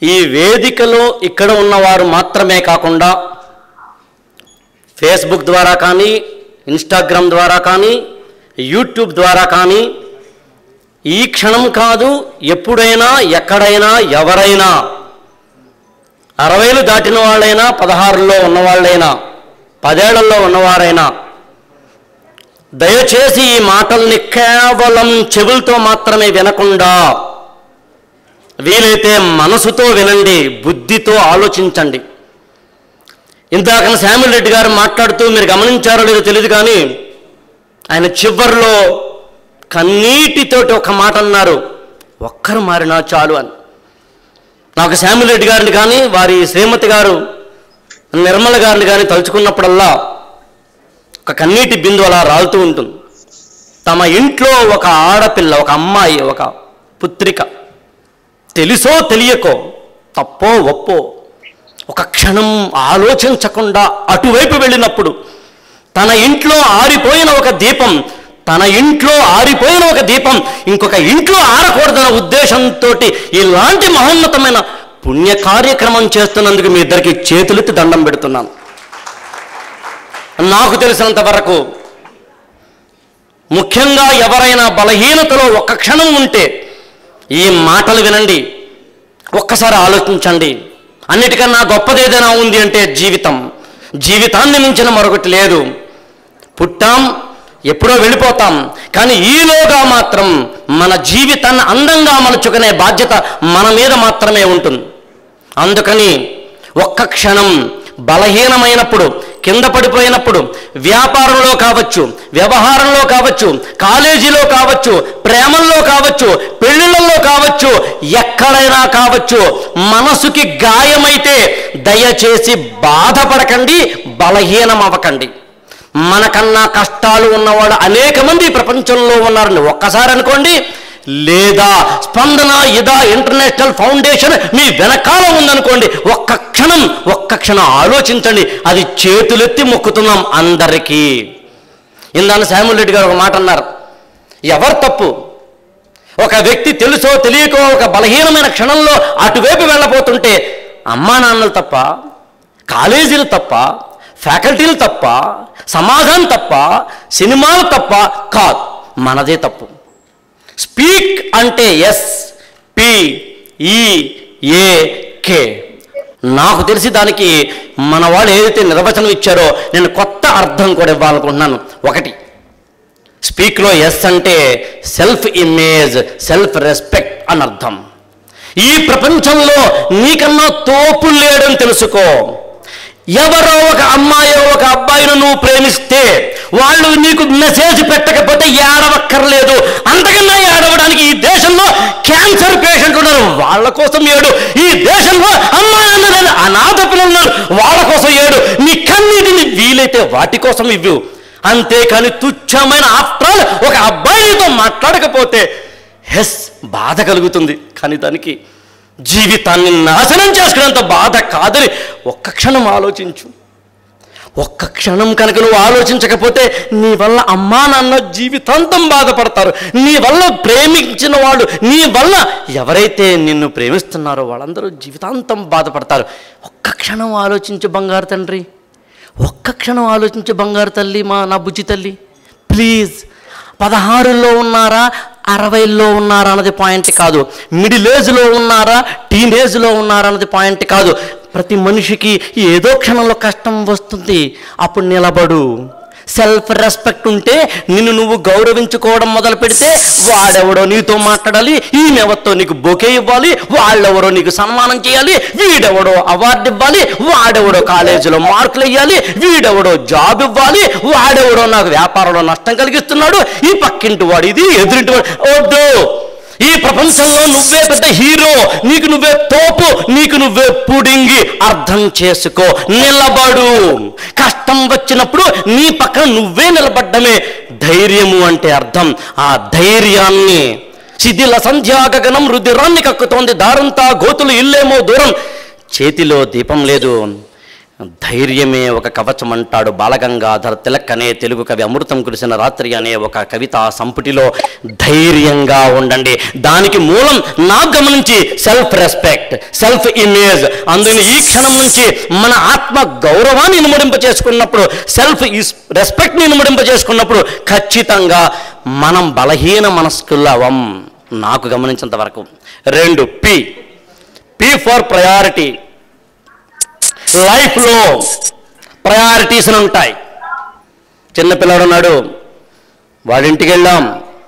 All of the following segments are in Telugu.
ఈ వేదికలో ఇక్కడ ఉన్నవారు మాత్రమే కాకుండా ఫేస్బుక్ ద్వారా కానీ, ఇన్స్టాగ్రామ్ ద్వారా కానీ, యూట్యూబ్ ద్వారా కానీ, ఈ క్షణం కాదు ఎప్పుడైనా ఎక్కడైనా ఎవరైనా 60 దాటిన వాళ్ళైనా, 16లో ఉన్నవాళ్ళైనా, 10 ఏళ్లలో ఉన్నవారైనా దయచేసి ఈ మాటల్ని కేవలం చెవులతో మాత్రమే వినకుండా వీలైతే మనసుతో వినండి, బుద్ధితో ఆలోచించండి. ఇందాక శామ్యూల్ రెడ్డి గారు మాట్లాడుతూ మీరు గమనించారో లేదో తెలియదు కానీ ఆయన చివరిలో కన్నీటితోటి ఒక మాట అన్నారు, ఒక్కరు మారినా చాలు అని. నాకు శామ్యూల్ రెడ్డి గారిని కానీ వారి శ్రీమతి గారు నిర్మల గారిని కానీ తలుచుకున్నప్పుడల్లా ఒక కన్నీటి బిందు అలా రాలుతూ ఉంటుంది. తమ ఇంట్లో ఒక ఆడపిల్ల, ఒక అమ్మాయి, ఒక పుత్రిక తెలుసో తెలియకో, తప్పో ఒప్పో, ఒక క్షణం ఆలోచించకుండా అటువైపు వెళ్ళినప్పుడు తన ఇంట్లో ఆరిపోయిన ఒక దీపం ఇంకొక ఇంట్లో ఆరకూడదన్న ఉద్దేశంతో ఇలాంటి మహోన్నతమైన పుణ్య కార్యక్రమం చేస్తున్నందుకు మీ ఇద్దరికి చేతులెత్తి దండం పెడుతున్నాను. నాకు తెలిసినంత వరకు ముఖ్యంగా ఎవరైనా బలహీనతలో ఒక్క క్షణం ఉంటే ఈ మాటలు వినండి, ఒక్కసారి ఆలోచించండి. అన్నిటికన్నా గొప్పదేదైనా ఉంది అంటే జీవితాన్ని మించిన మరొకటి లేదు. పుట్టాం, ఎప్పుడో వెళ్ళిపోతాం, కానీ ఈలోగా మాత్రం మన జీవితాన్ని అందంగా మలుచుకునే బాధ్యత మన మీద మాత్రమే ఉంటుంది. అందుకని ఒక్క క్షణం బలహీనమైనప్పుడు, కింద పడిపోయినప్పుడు, వ్యాపారంలో కావచ్చు, వ్యవహారంలో కావచ్చు, కాలేజీలో కావచ్చు, ప్రేమల్లో కావచ్చు, పెళ్ళిళ్ళల్లో కావచ్చు, ఎక్కడైనా కావచ్చు, మనసుకి గాయమైతే దయచేసి బాధపడకండి, బలహీనం అవ్వకండి. మనకన్నా కష్టాలు ఉన్నవాడు అనేక మంది ప్రపంచంలో ఉన్నారని ఒక్కసారి అనుకోండి. లేదా స్పందన ఇంటర్నేషనల్ ఫౌండేషన్ మీ వెనకాల ఉందనుకోండి. ఒక్క క్షణం ఆలోచించండి. అది చేతులెత్తి మొక్కుతున్నాం అందరికీ. ఇందాక శామ్యూల్ రెడ్డి గారు ఒక మాట అన్నారు, ఎవరు తప్పు? ఒక వ్యక్తి తెలుసో తెలియకో ఒక బలహీనమైన క్షణంలో అటువైపు వెళ్ళబోతుంటే అమ్మా నాన్నలు తప్ప, కాలేజీలు తప్ప, ఫ్యాకల్టీలు తప్ప, సమాజం తప్ప, సినిమాలు తప్ప కాదు, మనదే తప్పు. స్పీక్ అంటే SPEAK. నాకు తెలిసి దానికి మన వాళ్ళు ఏదైతే నిర్వచనం ఇచ్చారో నేను కొత్త అర్థం కూడా ఇవ్వాలనుకుంటున్నాను. ఒకటి, స్పీక్లో S అంటే సెల్ఫ్ ఇమేజ్, సెల్ఫ్ రెస్పెక్ట్ అని అర్థం. ఈ ప్రపంచంలో నీకన్నా తోపు లేడని తెలుసుకో. ఎవరో ఒక అమ్మాయో ఒక అబ్బాయిను నువ్వు ప్రేమిస్తే వాళ్ళు నీకు మెసేజ్ పెట్టకపోతే ఏడవక్కర్లేదు. అంతకన్నా ఏడవడానికి ఈ దేశంలో క్యాన్సర్ పేషెంట్ ఉన్నారు, వాళ్ళ కోసం ఏడు. ఈ దేశంలో అమ్మాయి అనాథ పిల్లలు ఉన్నారు, వాళ్ళ కోసం ఏడు. నీ కన్నీటిని వీలైతే వాటి కోసం ఇవ్వు. అంతేకాని తుచ్చమైన ఆఫ్టర్ ఒక అబ్బాయితో మాట్లాడకపోతే బాధ కలుగుతుంది, కానీ దానికి జీవితాన్ని నాశనం చేసుకునేంత బాధ కాదని ఒక్క క్షణం ఆలోచించు. ఒక్క క్షణం కనుక నువ్వు ఆలోచించకపోతే నీ వల్ల అమ్మా నాన్న జీవితాంతం బాధపడతారు. నీ వల్ల ప్రేమించిన వాళ్ళు, నీ వల్ల ఎవరైతే నిన్ను ప్రేమిస్తున్నారో వాళ్ళందరూ జీవితాంతం బాధపడతారు. ఒక్క క్షణం ఆలోచించు బంగారు తండ్రి, ఒక్క క్షణం ఆలోచించు బంగారు తల్లి, నా బుజ్జి తల్లి. ప్లీజ్, 16లో ఉన్నారా 60లో ఉన్నారా అన్నది పాయింట్ కాదు, మిడిల్ ఏజ్లో ఉన్నారా టీనేజ్లో ఉన్నారా అన్నది పాయింట్ కాదు. ప్రతి మనిషికి ఏదో క్షణంలో కష్టం వస్తుంది, అప్పుడు నిలబడు. సెల్ఫ్ రెస్పెక్ట్ ఉంటే నిన్ను నువ్వు గౌరవించుకోవడం మొదలు పెడితే వాడెవడో నీతో మాట్లాడాలి, ఈమెవతో నీకు బొకే ఇవ్వాలి, వాళ్ళెవరో నీకు సన్మానం చేయాలి, వీడెవడో అవార్డు ఇవ్వాలి, వాడెవడో కాలేజీలో మార్కులు ఇవ్వాలి, వీడెవడో జాబ్ ఇవ్వాలి, వాడెవడో నాకు వ్యాపారంలో నష్టం కలిగిస్తున్నాడు, ఈ పక్కింటి వాడు ఇది, ఎదురింటి వాడు. వద్దు, ఈ ప్రపంచంలో నువ్వే పెద్ద హీరో, నీకు నువ్వే తోపు, నీకు నువ్వే పుడింగి. అర్థం చేసుకో, నిలబడు. కష్టం వచ్చినప్పుడు నీ పక్కన నువ్వే నిలబడ్డమే ధైర్యము అంటే అర్థం. ఆ ధైర్యాన్ని శిథిల సంధ్యాగగనం రుధిరాన్ని కక్కుతోంది దారంతా గోతులు ఇల్లేమో దూరం, చేతిలో దీపం లేదు, ధైర్యమే ఒక కవచం అంటాడు బాలగంగాధర తిలక్ అనే తెలుగు కవి. అమృతం కురిసిన రాత్రి అనే ఒక కవితా సంపుటిలో ధైర్యంగా ఉండండి. దానికి మూలం నాకు గమనించి సెల్ఫ్ రెస్పెక్ట్, సెల్ఫ్ ఇమేజ్. అందుకని ఈ క్షణం నుంచి మన ఆత్మ గౌరవాన్ని ఇనుమడింప చేసుకున్నప్పుడు, సెల్ఫ్ రెస్పెక్ట్ని ఇనుమడింప చేసుకున్నప్పుడు ఖచ్చితంగా మనం బలహీన మనస్కులవం, నాకు గమనించినంత వరకు. 2 పి ఫర్ ప్రయారిటీ. లైఫ్లో ప్రయారిటీస్ ఉంటాయి. చిన్నపిల్లాడు ఉన్నాడు, వాడింటికి వెళ్ళాం,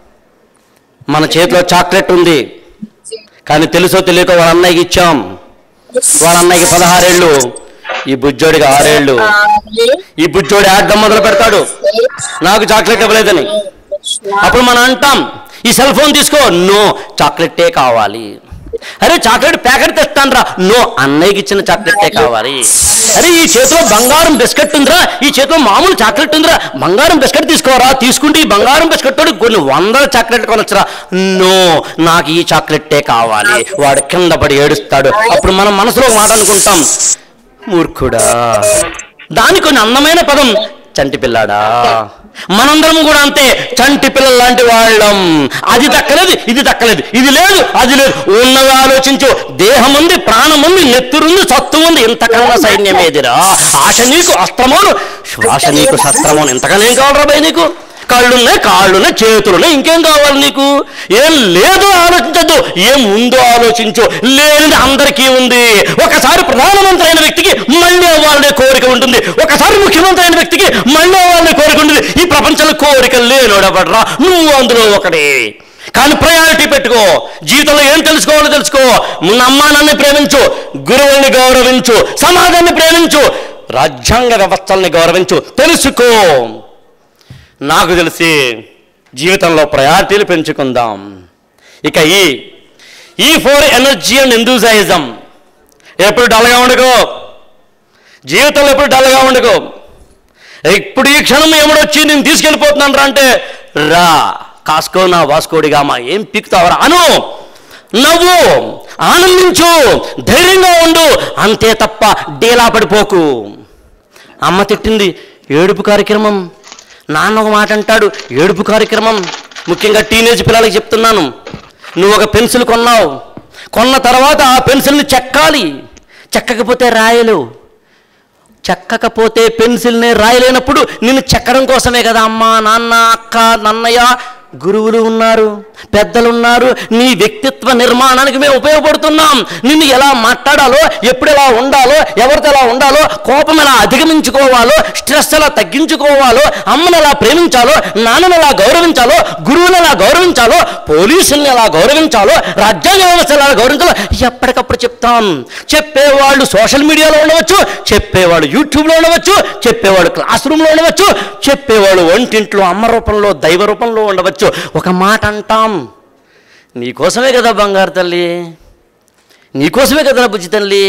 మన చేతిలో చాక్లెట్ ఉంది, కానీ తెలుసో తెలియక వాళ్ళ అన్నయ్యకి ఇచ్చాం. వాళ్ళ అన్నయ్యకి 16 ఏళ్ళు, ఈ బుజ్జోడికి 6 ఏళ్ళు. ఈ బుజ్జోడి ఆడడం మొదలు పెడతాడు, నాకు చాక్లెట్ ఇవ్వలేదని. అప్పుడు మనం అంటాం, ఈ సెల్ ఫోన్ తీసుకో, నో చాక్లెట్టే కావాలి. అరే చాక్లెట్ ప్యాకెట్ తెస్తాను రా, నో అన్నయ్యకి ఇచ్చిన చాక్లెట్టే కావాలి. అరే ఈ చేతిలో బంగారం బిస్కెట్ ఉందిరా, ఈ చేతిలో మామూలు చాక్లెట్ ఉందిరా, బంగారం బిస్కెట్ తీసుకోరా, తీసుకుంటే ఈ బంగారం బిస్కెట్ తోటి కొన్ని 100 చాక్లెట్ కొనొచ్చురా, నో నాకు ఈ చాక్లెట్టే కావాలి. వాడు కింద పడి ఏడుస్తాడు. అప్పుడు మనం మనసులో మాట అనుకుంటాం, మూర్ఖుడా. దాని కొన్ని అందమైన పదం చంటి పిల్లాడా. మనందరం కూడా అంతే, చంటి పిల్లల లాంటి వాళ్ళం. అది దక్కలేదు, ఇది దక్కలేదు, ఇది లేదు, అది లేదు. ఉన్నది ఆలోచించు. దేహం ఉంది, ప్రాణం ఉంది, నెత్తురుంది, సత్తు ఉంది, ఇంతకన్నా సైన్యం ఏదిరా. ఆశ నీకు అస్త్రమోను, శ్వాస నీకు శస్త్రమోను. ఇంతకన్నా ఏం కావాలరా భయ నీకు? కళ్ళున్నాయి, కాళ్ళున్నాయి, చేతులున్నాయి, ఇంకేం కావాలి నీకు? ఏం లేదు ఆలోచించద్దు, ఏం ఉందో ఆలోచించు. లేనిది అందరికీ ఉంది. ఒకసారి ప్రధానమంత్రి అయిన వ్యక్తికి మళ్ళీ అవ్వాలనే కోరిక ఉంటుంది, ఒకసారి ముఖ్యమంత్రి అయిన వ్యక్తికి మళ్ళీ అవ్వాలనే కోరిక ఉంటుంది. ఈ ప్రపంచంలో కోరికలు లేనోడబడరా, నువ్వు అందులో ఒకటి. కానీ ప్రయారిటీ పెట్టుకో. జీవితంలో ఏం తెలుసుకోవాలో తెలుసుకో. ముందు అమ్మా నాన్నని ప్రేమించు, గురువుల్ని గౌరవించు, సమాజాన్ని ప్రేమించు, రాజ్యాంగ వ్యవస్థల్ని గౌరవించు, తెలుసుకో. నాకు తెలిసి జీవితంలో ప్రయారిటీలు పెంచుకుందాం. ఇక ఈ 4 ఎనర్జీ అండ్ ఎంథూసియాజం. ఎప్పుడు డల్గా ఉండకో, జీవితంలో ఎప్పుడు డల్గా ఉండకో. ఇప్పుడు ఈ క్షణం ఏమడొచ్చి నేను తీసుకెళ్ళిపోతున్నాను రా అంటే, రా కాసుకో నా వాస్కోడిగామా, ఏం పీకుతావరా అను, నవ్వు, ఆనందించు, ధైర్యంగా ఉండు, అంతే తప్ప డేలా పడిపోకు. అమ్మ తిట్టింది, ఏడుపు కార్యక్రమం. నాన్న ఒక మాట అంటాడు, ఏడుపు కార్యక్రమం. ముఖ్యంగా టీనేజ్ పిల్లలకి చెప్తున్నాను, నువ్వు ఒక పెన్సిల్ కొన్నావు, కొన్న తర్వాత ఆ పెన్సిల్ని చెక్కాలి, చెక్కకపోతే రాయలేవు. చెక్కకపోతే పెన్సిల్ని రాయలేనప్పుడు నిన్ను చెక్కడం కోసమే కదా అమ్మ, నాన్న, అక్క, నన్నయ్య, గురువులు ఉన్నారు, పెద్దలు ఉన్నారు. నీ వ్యక్తిత్వ నిర్మాణానికి మేము ఉపయోగపడుతున్నాం. నిన్ను ఎలా మాట్లాడాలో, ఎప్పుడు ఎలా ఉండాలో, ఎవరితో ఎలా ఉండాలో, కోపం ఎలా అధిగమించుకోవాలో, స్ట్రెస్ ఎలా తగ్గించుకోవాలో, అమ్మని ఎలా ప్రేమించాలో, నాన్నని ఎలా గౌరవించాలో, గురువుని ఎలా గౌరవించాలో, పోలీసుల్ని ఎలా గౌరవించాలో, రాజ్యాంగ వ్యవస్థ ఎలా గౌరవించాలో ఎప్పటికప్పుడు చెప్తాం. చెప్పేవాళ్ళు సోషల్ మీడియాలో ఉండవచ్చు, చెప్పేవాళ్ళు యూట్యూబ్లో ఉండవచ్చు, చెప్పేవాళ్ళు క్లాస్ రూమ్లో ఉండవచ్చు, చెప్పేవాళ్ళు వంటింట్లో అమ్మ రూపంలో, దైవ రూపంలో ఉండవచ్చు. ఒక మాట అంటాం, నీకోసమే కదా బంగారు తల్లి, నీకోసమే కదా బుజ్జి తల్లి,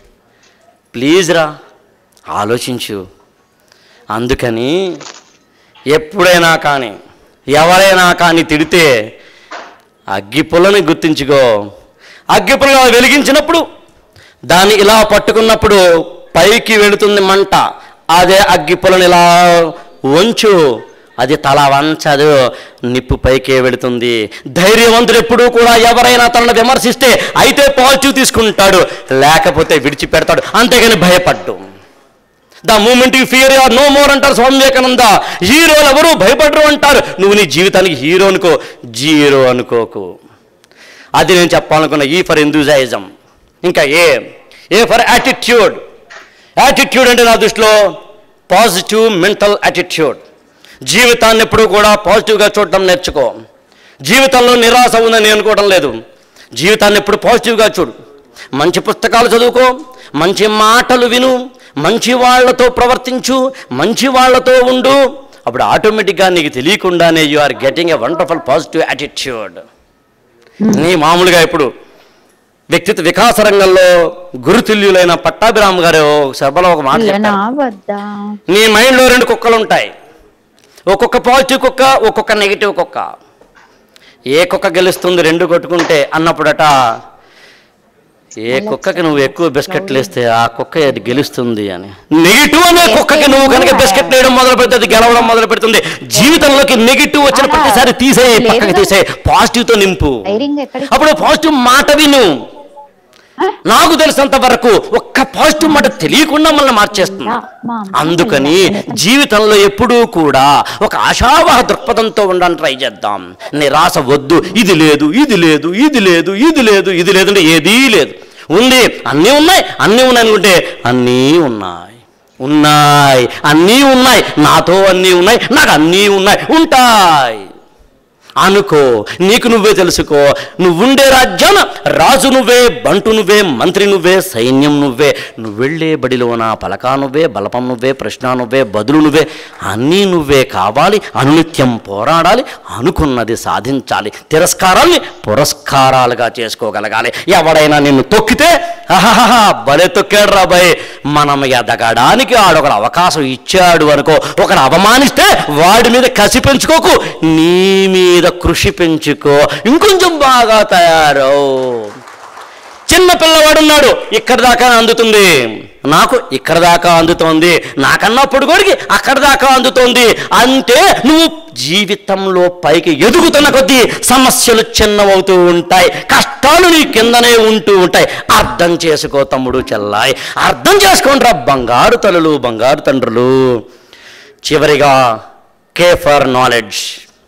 ప్లీజ్ రా ఆలోచించు. అందుకని ఎప్పుడైనా కానీ ఎవరైనా కానీ తిడితే అగ్గిపుల్లని గుర్తించుకో. అగ్గిపుల్ల వెలిగించినప్పుడు దాన్ని ఇలా పట్టుకున్నప్పుడు పైకి వెళుతుంది మంట. అదే అగ్గిపుల్లని ఇలా వంచు, అది తల వంచదు, నిప్పు పైకే వెళుతుంది. ధైర్యవంతుడు ఎప్పుడూ కూడా ఎవరైనా తనను విమర్శిస్తే అయితే పాజిటివ్ తీసుకుంటాడు, లేకపోతే విడిచిపెడతాడు, అంతేగాని భయపడ్డు. The moment you fear you're no more అంటారు స్వామి వివేకానంద. హీరోలు ఎవరు భయపడరు అంటారు. నువ్వు నీ జీవితానికి హీరో అనుకో, జీరో అనుకోకు. అది నేను చెప్పాలనుకున్న ఈ ఫర్ ఎంథూసియాజం. ఇంకా ఏ ఫర్ యాటిట్యూడ్. యాటిట్యూడ్ అంటే నా దృష్టిలో పాజిటివ్ మెంటల్ యాటిట్యూడ్. జీవితాన్ని ఎప్పుడూ కూడా పాజిటివ్గా చూడటం నేర్చుకో. జీవితంలో నిరాశ ఉందని అనుకోవడం లేదు. జీవితాన్ని ఎప్పుడు పాజిటివ్గా చూడు. మంచి పుస్తకాలు చదువుకో, మంచి మాటలు విను, మంచి వాళ్లతో ప్రవర్తించు, మంచి వాళ్లతో ఉండు. అప్పుడు ఆటోమేటిక్గా నీకు తెలియకుండానే you are getting a wonderful positive attitude. నీ మామూలుగా ఇప్పుడు వ్యక్తిత్వ వికాస రంగంలో గురుతుల్యులైన పట్టాభిరామ్ గారు సభలో ఒక మాట చెప్పారు, నీ మైండ్లో 2 కుక్కలు ఉంటాయి, ఒక్కొక్క పాజిటివ్ కుక్క, ఒక్కొక్క నెగిటివ్ కుక్క. ఏ కుక్క గెలుస్తుంది 2 కొట్టుకుంటే అన్నప్పుడట, ఏ కుక్కకి నువ్వు ఎక్కువ బిస్కెట్లు వేస్తే ఆ కుక్క అది గెలుస్తుంది అని. నెగిటివ్ అనే కుక్కకి నువ్వు కనుక బిస్కెట్లు వేయడం మొదలు పెడితే అది గెలవడం మొదలు పెడుతుంది. జీవితంలోకి నెగిటివ్ వచ్చిన ప్రతిసారి తీసేయి, పక్కకి తీసేయి, పాజిటివ్తో నింపు. అప్పుడు పాజిటివ్ మాట విను. నాకు తెలిసినంత వరకు ఒక్క పాజిటివ్ మాట తెలియకుండా మనల్ని మార్చేస్తుంది. అందుకని జీవితంలో ఎప్పుడూ కూడా ఒక ఆశావాహ దృక్పథంతో ఉండడానికి ట్రై చేద్దాం. నిరాశ వద్దు. ఇది లేదు, ఇది లేదు, ఇది లేదు, ఇది లేదు, ఇది లేదు అంటే ఏదీ లేదు. ఉంది, అన్నీ ఉన్నాయి, అన్నీ ఉన్నాయి అనుకుంటే అన్నీ ఉన్నాయి, ఉన్నాయి, అన్నీ ఉన్నాయి, నాతో అన్నీ ఉన్నాయి, నాకు అన్నీ ఉన్నాయి, ఉంటాయి అనుకో. నీకు నువ్వే తెలుసుకో. నువ్వుండే రాజ్యాన రాజు నువ్వే, బంటు నువ్వే, మంత్రి నువ్వే, సైన్యం నువ్వే. నువ్వు వెళ్ళే బడిలోన పలకా నువ్వే, బలపం నువ్వే, ప్రశ్న నువ్వే, బదులు నువ్వే, అన్నీ నువ్వే కావాలి. అనునిత్యం పోరాడాలి, అనుకున్నది సాధించాలి, తిరస్కారాల్ని పురస్కారాలుగా చేసుకోగలగాలి. ఎవడైనా నిన్ను తొక్కితే ఆహాహా భలే తొక్కాడు రాబాయ్, మనం ఎదగడానికి ఆడొకడు అవకాశం ఇచ్చాడు అనుకో. ఒకడు అవమానిస్తే వాడి మీద కసి పెంచుకోకు, నీ మీద కృషి పెంచుకో. ఇంకొంచెం బాగా తయారవు. చిన్న పిల్లవాడున్నాడు, ఇక్కడ దాకా అందుతుంది, నాకు ఇక్కడ దాకా అందుతోంది, నాకన్నా పొడుగోడికి అక్కడ దాకా అందుతోంది. అంటే నువ్వు జీవితంలో పైకి ఎదుగుతున్న కొద్దీ సమస్యలు చిన్నవవుతూ ఉంటాయి, కష్టాలు నీ కిందనే ఉంటూ ఉంటాయి. అర్థం చేసుకో తమ్ముడు, చెల్లాయి, అర్థం చేసుకుంటారా బంగారు తల్లులు, బంగారు తండ్రులు. చివరిగా కే ఫర్ నాలెడ్జ్.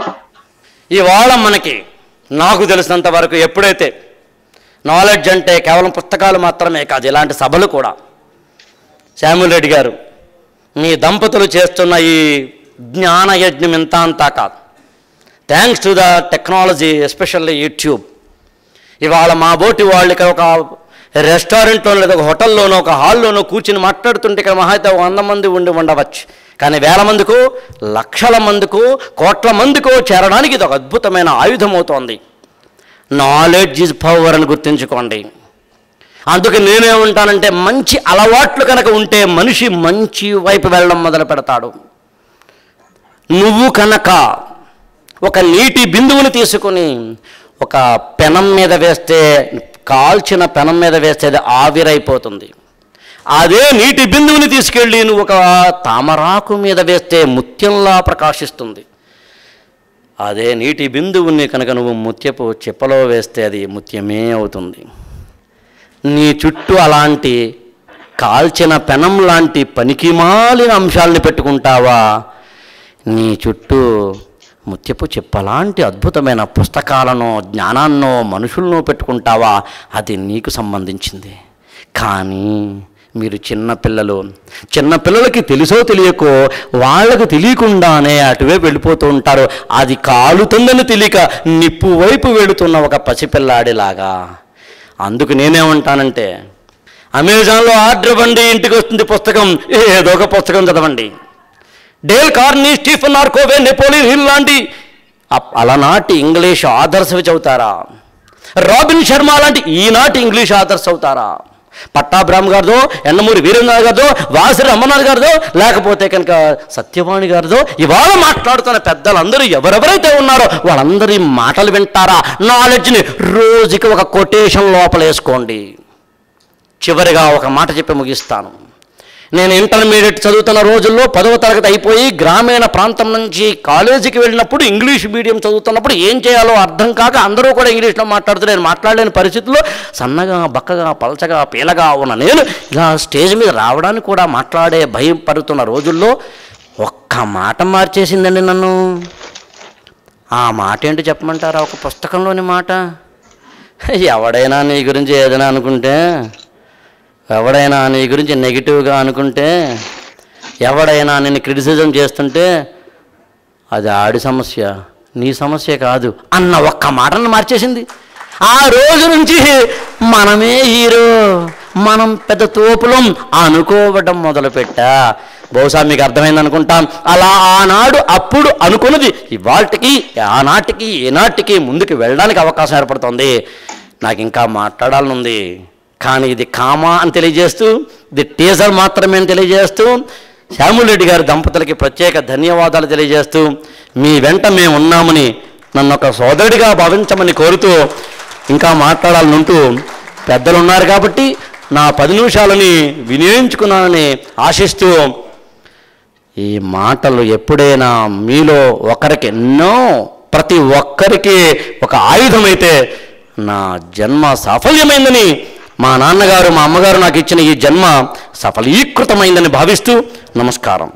ఇవాళ మనకి నాకు తెలిసినంత వరకు ఎప్పుడైతే నాలెడ్జ్ అంటే కేవలం పుస్తకాలు మాత్రమే కాదు, ఇలాంటి సభలు కూడా. శామ్యూల్ రెడ్డి గారు, మీ దంపతులు చేస్తున్న ఈ జ్ఞాన యజ్ఞం ఇంత అంతా కాదు. Thanks to the technology, especially YouTube. ఇవాళ మా బోటి వాళ్ళు ఇక్కడ ఒక రెస్టారెంట్లోనో లేదా ఒక హోటల్లోనో ఒక హాల్లోనో కూర్చుని మాట్లాడుతుంటే ఇక్కడ మహా అయితే 100 మంది ఉండవచ్చు. కానీ వేల మందికో, లక్షల మందికో, కోట్ల మందికో చేరడానికి ఇది ఒక అద్భుతమైన ఆయుధం అవుతోంది. నాలెడ్జ్ ఈజ్ పవర్ అని గుర్తుంచుకోండి. అందుకే నేనేమంటానంటే మంచి అలవాట్లు కనుక ఉంటే మనిషి మంచి వైపు వెళ్ళడం మొదలు పెడతాడు. నువ్వు కనుక ఒక నీటి బిందువుని తీసుకుని ఒక పెనం మీద వేస్తే, కాల్చిన పెనం మీద వేస్తే అది ఆవిరైపోతుంది. అదే నీటి బిందువుని తీసుకెళ్ళి నువ్వు ఒక తామరాకు మీద వేస్తే ముత్యంలా ప్రకాశిస్తుంది. అదే నీటి బిందువుని కనుక నువ్వు ముత్యపు చిప్పలో వేస్తే అది ముత్యమే అవుతుంది. నీ చుట్టూ అలాంటి కాల్చిన పెనం లాంటి పనికిమాలిన అంశాలని పెట్టుకుంటావా, నీ చుట్టూ ముత్యపు చిప్పలాంటి అద్భుతమైన పుస్తకాలను, జ్ఞానాన్నో, మనుషులను పెట్టుకుంటావా, అది నీకు సంబంధించింది. కానీ మీరు చిన్నపిల్లలకి తెలుసో తెలియకో వాళ్ళకు తెలియకుండానే అటువైపు వెళ్ళిపోతూ ఉంటారు. అది కాలుతుందని తెలియక నిప్పు వైపు వెళుతున్న ఒక పసిపిల్లాడిలాగా. అందుకు నేనేమంటానంటే అమెజాన్లో ఆర్డర్ ఇవ్వండి, ఇంటికి వస్తుంది పుస్తకం, ఏదో ఒక పుస్తకం చదవండి. Dale Carnegie, Stephen R Covey, Napoleon Hill లాంటి అలనాటి ఇంగ్లీష్ ఆథర్స్ చదువుతారా? రాబిన్ శర్మ లాంటి ఈనాటి ఇంగ్లీష్ ఆథర్స్ అవుతారా? పట్టాభిరామ్ గారిదో, ఎన్నమూరి వీరేంద్ర గారిదో, వాసిరి అమ్మనాథ్ గారిదో, లేకపోతే కనుక సత్యవాణి గారిదో, ఇవాళ మాట్లాడుతున్న పెద్దలందరూ ఎవరెవరైతే ఉన్నారో వాళ్ళందరి మాటలు వింటారా? నాలెడ్జ్ని రోజుకి ఒక కొటేషన్ లోపల వేసుకోండి. చివరిగా ఒక మాట చెప్పి ముగిస్తాను. నేను ఇంటర్మీడియట్ చదువుతున్న రోజుల్లో 10వ తరగతి అయిపోయి గ్రామీణ ప్రాంతం నుంచి కాలేజీకి వెళ్ళినప్పుడు, ఇంగ్లీష్ మీడియం చదువుతున్నప్పుడు ఏం చేయాలో అర్థం కాక అందరూ కూడా ఇంగ్లీష్లో మాట్లాడుతూ నేను మాట్లాడలేని పరిస్థితుల్లో సన్నగా, బక్కగా, పలచగా, పీలగా ఉన్న నేను ఇలా స్టేజ్ మీద రావడానికి కూడా మాట్లాడే భయం పడుతున్న రోజుల్లో ఒక్క మాట మార్చేసిందండి నన్ను. ఆ మాట ఏంటి చెప్పమంటారా? ఒక పుస్తకంలోని మాట. ఎవడైనా నీ గురించి ఏదైనా అనుకుంటే, ఎవడైనా నీ గురించి నెగిటివ్గా అనుకుంటే, ఎవడైనా నిన్ను క్రిటిసిజం చేస్తుంటే అది ఆడి సమస్య, నీ సమస్య కాదు అన్న ఒక్క మాటను మార్చేసింది. ఆ రోజు నుంచి మనమే హీరో, మనం పెద్ద తోపులం అనుకోవడం మొదలుపెట్టా. బహుశా మీకు అర్థమైంది అనుకుంటాం. అలా ఆనాడు అప్పుడు అనుకున్నది ఇవాళకి, ఆనాటికి, ఏనాటికి ముందుకు వెళ్ళడానికి అవకాశం ఏర్పడుతుంది. నాకు ఇంకా మాట్లాడాలని ఉంది, కానీ ఇది కామా అని తెలియజేస్తూ, ఇది టీజర్ మాత్రమే అని తెలియజేస్తూ, శామ్యూల్ రెడ్డి గారి దంపతులకి ప్రత్యేక ధన్యవాదాలు తెలియజేస్తూ, మీ వెంట మేము ఉన్నామని, నన్ను ఒక సోదరుడిగా భావించమని కోరుతూ, ఇంకా మాట్లాడాలనుంటూ పెద్దలు ఉన్నారు కాబట్టి నా 10 నిమిషాలని వినియోగించుకున్నానని ఆశిస్తూ, ఈ మాటలు ఎప్పుడైనా మీలో ఒకరికి ప్రతి ఒక్కరికి ఒక ఆయుధమైతే నా జన్మ సాఫల్యమైందని, మా నాన్నగారు మా అమ్మగారు నాకు ఇచ్చిన ఈ జన్మ సఫలీకృతమైందని భావిస్తూ నమస్కారం.